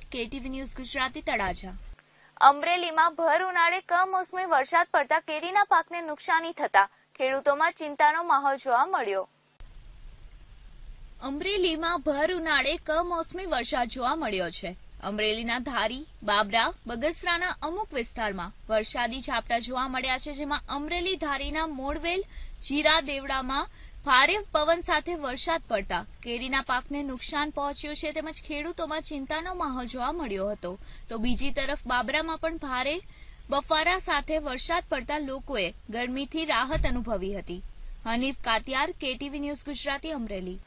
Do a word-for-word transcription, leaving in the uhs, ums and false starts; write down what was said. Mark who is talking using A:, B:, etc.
A: KTV news Gujarati Talaja.
B: અમરેલીમાં ભર ઉનાળે કમોસમી વરસાદ પડતા કેરીના પાકને નુકસાની થતા ખેડૂતોમાં ચિંતાનો માહોલ જોવા મળ્યો।
A: અમરેલીમાં ભર ઉનાળે કમોસમી વરસાદ જોવા મળ્યો છે। અમરેલીના ધારી, બાબરા, બગસરાના અમુક વિસ્તારમાં વરસાદી ઝાપટા જોવા મળ્યા છે, જેમાં અમરેલી ધારીના મોડવેલ, જીરા દેવડામાં ભારે પવન સાથે વરસાદ પડતા કેરીના પાકને નુકસાન પહોંચ્યું છે, તેમજ ખેડૂતોમાં ચિંતાનો માહોલ જોવા મળ્યો હતો। તો બીજી તરફ બાબરામાં પણ ભારે બફારા સાથે વરસાદ પડતા લોકોએ ગરમીથી રાહત અનુભવી હતી। Hanif Katiyar, KTV news Gujarati, Amreli.